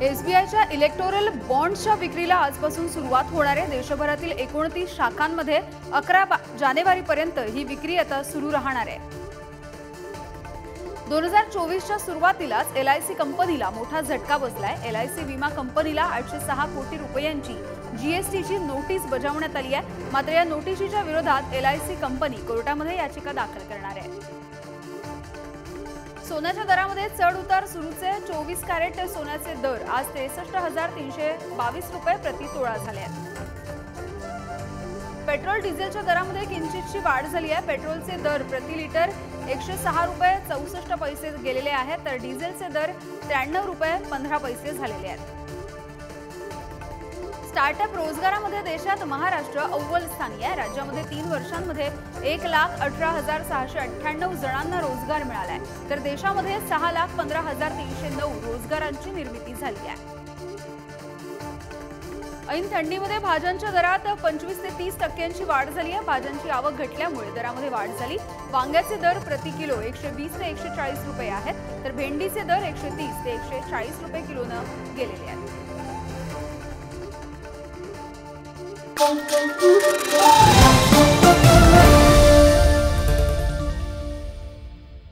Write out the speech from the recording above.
एसबीआयच्या electoral बॉन्ड्सच्या विक्रीला आजपासून सुरुवात होणार आहे। देशभरातील 29 शाखांमध्ये 11 जानेवारीपर्यंत ही विक्री आता सुरू राहणार आहे। 2024च्या सुरुवातीलाच एलआयसी कंपनीला मोठा झटका बसलाय। एलआयसी विमा कंपनीला 806 कोटी रुपयांची जीएसटीची नोटीस बजावण्यात आली आहे। मात्र या नोटीसीच्या विरोधात एलआयसी कंपनी कोर्टामध्ये याचिका दाखल करणार आहे। सोन्याच्या दरामध्ये चढ उतार सुरूचे। 24 कॅरेट सोन्याचे दर आज 63,322 रुपये प्रति तोळा झाले आहेत। पेट्रोल डिझेलच्या दरामध्ये किंचितशी वाढ झाली आहे। पेट्रोलचे दर प्रति लिटर 106 रुपये 64 पैसे गेलेले आहेत, तर डिझेलचे दर 93 रुपये 15 पैसे झालेले आहेत। स्टार्टअप रोजगारामध्ये देशात महाराष्ट्र अव्वल स्थानी आहे। राज्यामध्ये 3 वर्षांमध्ये 1,18,698 जणांना रोजगार मिळाला आहे, तर देशामध्ये 6,15,309 रोजगारांची निर्मिती झाली आहे। ऐन थंडीमध्ये भाज्यांच्या दरात 25 ते 30% वाढ झाली आहे। भाज्यांची आवक घटल्यामुळे दरामध्ये वाढ झाली। वांग्याचे दर प्रति किलो 120 ते 140 रुपये आहेत, तर भेंडीचे दर 130 ते 140 रुपये किलोने गेलेले आहेत।